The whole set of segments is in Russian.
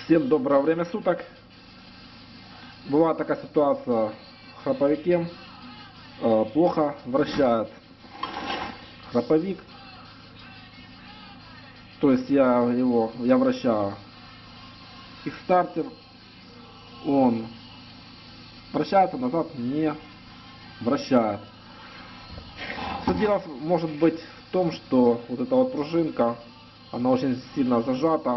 Всем доброе время суток. Была такая ситуация в храповике. Плохо вращает храповик. То есть я вращаю кикстартер. Он вращается, назад не вращает. Все дело может быть в том, что вот эта вот пружинка, она очень сильно зажата.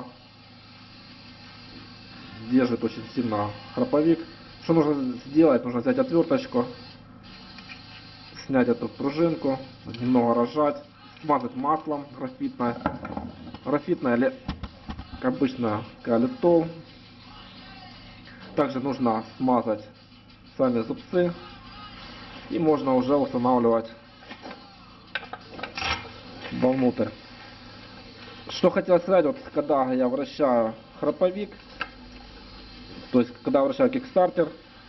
Держит очень сильно храповик. Что нужно сделать? Нужно взять отверточку, снять эту пружинку, немного разжать, смазать маслом графитное. Графитное или, как обычно, калитол. Также нужно смазать сами зубцы. И можно уже устанавливать вовнутрь. Что хотел сказать, вот когда я вращаю храповик, то есть когда вращаю кикстартер,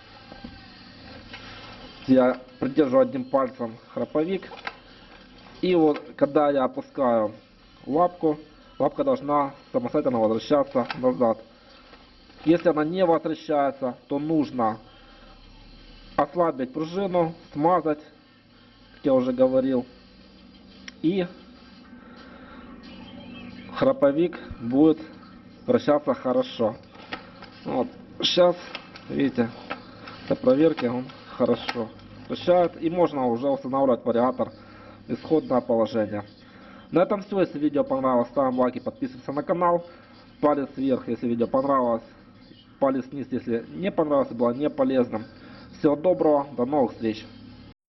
я придерживаю одним пальцем храповик. И вот когда я опускаю лапку, лапка должна самостоятельно возвращаться назад. Если она не возвращается, то нужно ослабить пружину, смазать, как я уже говорил. И храповик будет вращаться хорошо. Вот. Сейчас, видите, для проверки он хорошо вращает. И можно уже устанавливать вариатор в исходное положение. На этом все. Если видео понравилось, ставим лайки, подписываемся на канал. Палец вверх, если видео понравилось. Палец вниз, если не понравилось, было не полезным. Всего доброго, до новых встреч.